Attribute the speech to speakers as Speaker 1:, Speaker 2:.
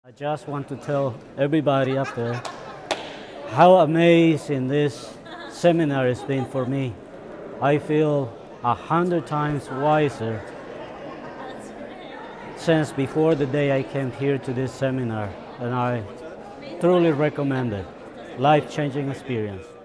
Speaker 1: I just want to tell everybody up there how amazing this seminar has been for me. I feel 100 times wiser since before the day I came here to this seminar, and I truly recommend it. Life-changing experience.